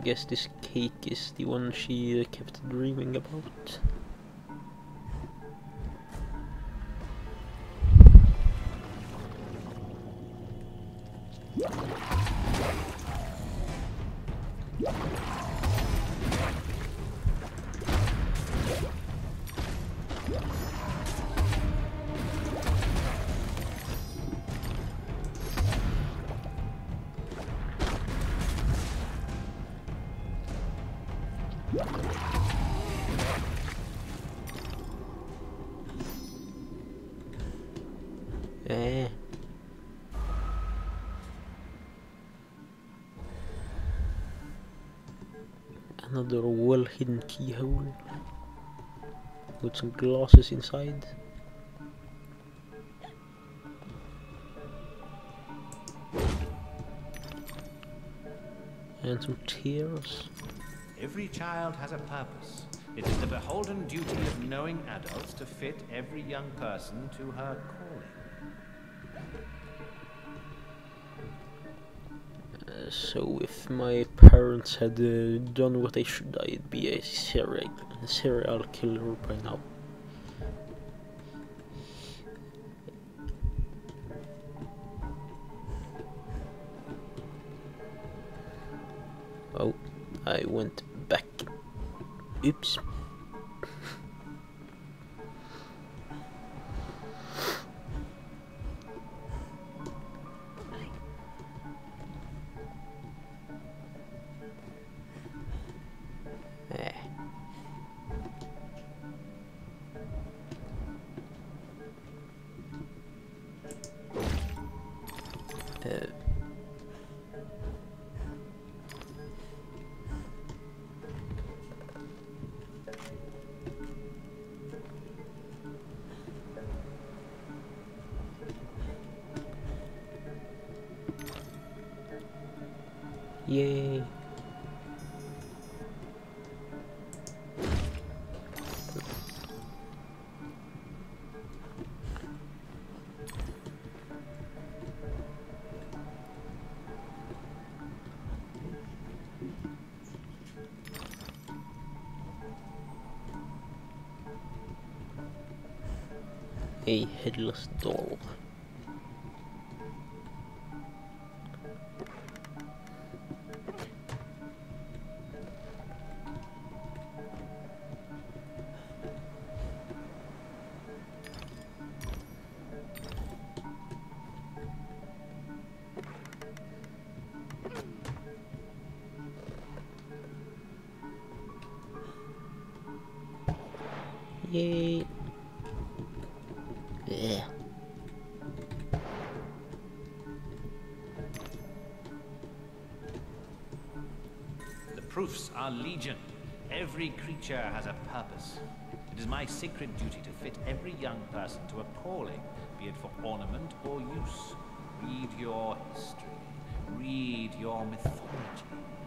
guess this cake is the one she kept dreaming about. Another well-hidden keyhole with some glasses inside. And some tears. Every child has a purpose. It is the beholden duty of knowing adults to fit every young person to her calling. So if my parents had done what they should, I'd be a serial killer by now. Oh, I went back. Oops. Yay. A headless doll. Yay. Yeah. The proofs are legion. Every creature has a purpose. It is my sacred duty to fit every young person to a calling, be it for ornament or use. Read your history. Read your mythology.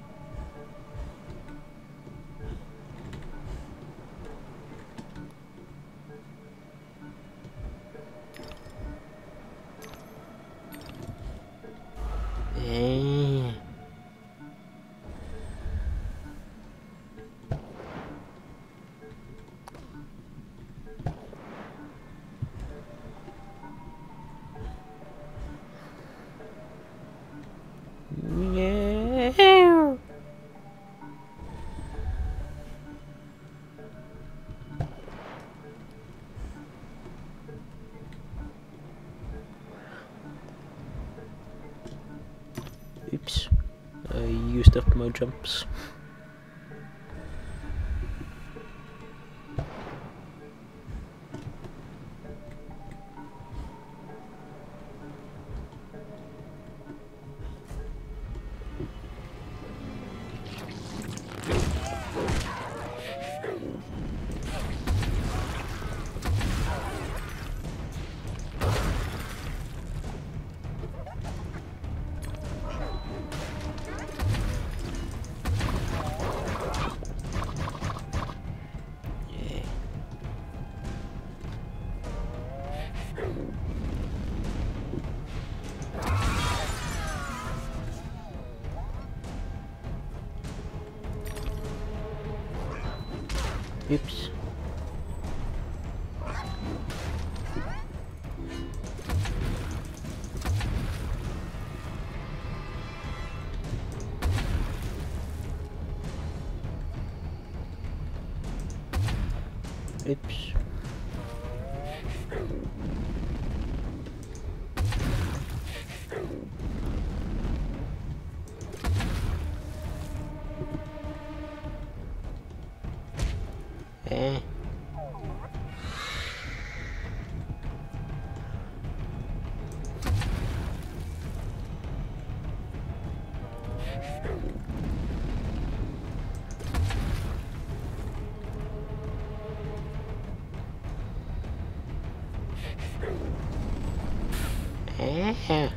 Oops, I used up my jumps. Oops. Oops. Eh. Eh.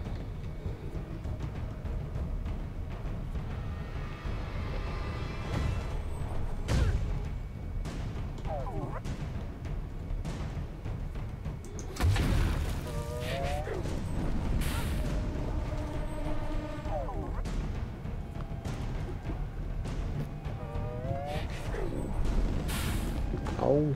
Oh.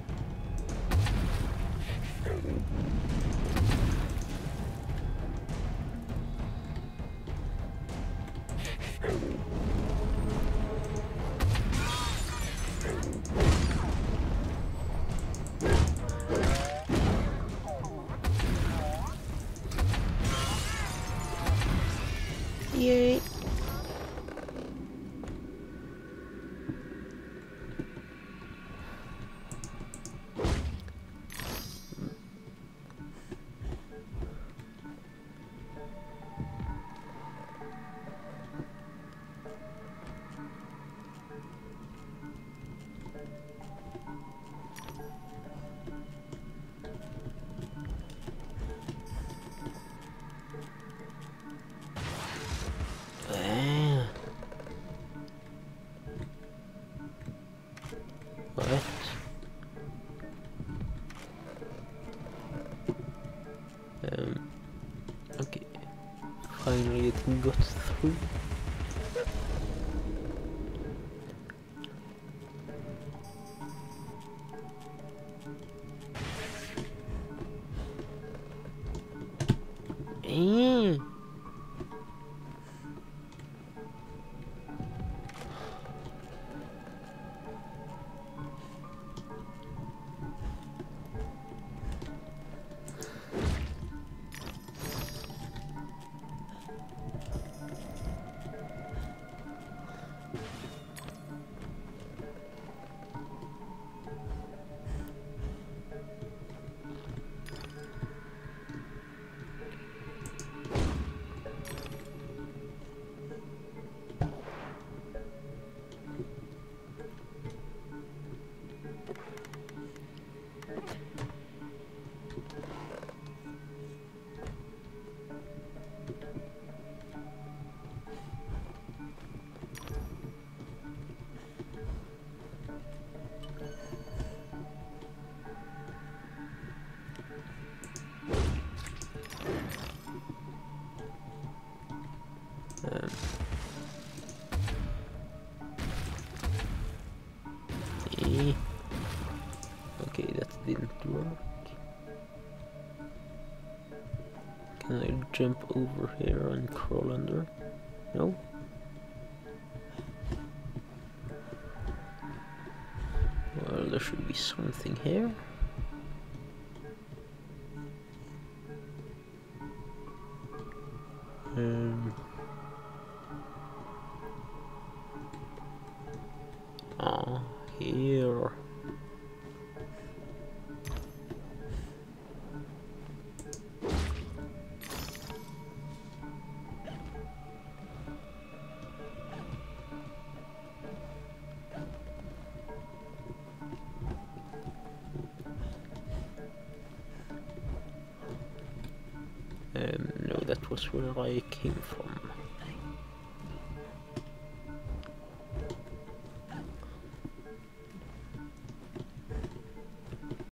Yay. Eh. What? Okay. Finally it got through. Eh. Eh. Okay, that didn't work. Can I jump over here and crawl under? No? Well, there should be something here. Here. No, that was where I came from.